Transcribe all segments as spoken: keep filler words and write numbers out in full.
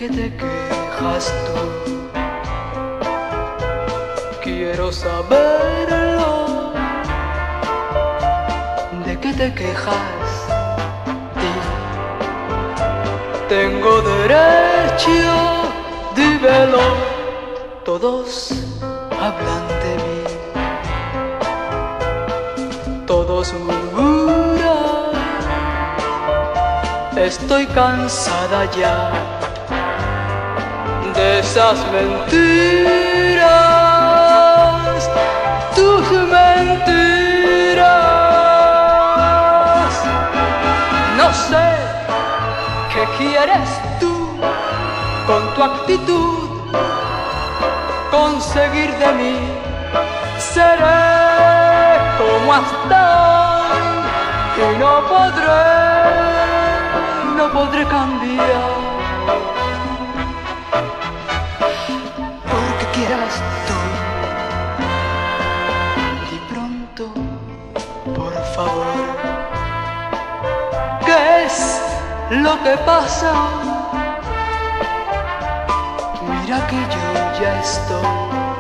qué te quejas tú? Quiero saberlo. ¿De qué te quejas? Di. Tengo derecho, dímelo. Todos hablan de mí, todos murmuran. Estoy cansada ya de esas mentiras, tus mentiras. No sé qué quieres tú con tu actitud conseguir de mí. Seré como hasta hoy y no podré, no podré cambiar. Porque quieras tú, di pronto, por favor. ¿Qué es lo que pasa? Mira que yo ya estoy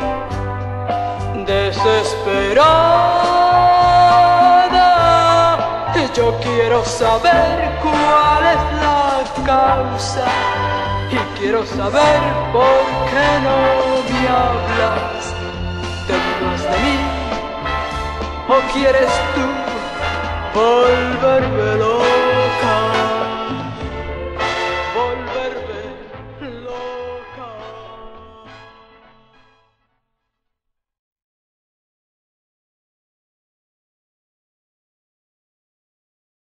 desesperada y yo quiero saber cuál es la causa y quiero saber por qué no me hablas. ¿Te burlas de mí o quieres tú volverme loco?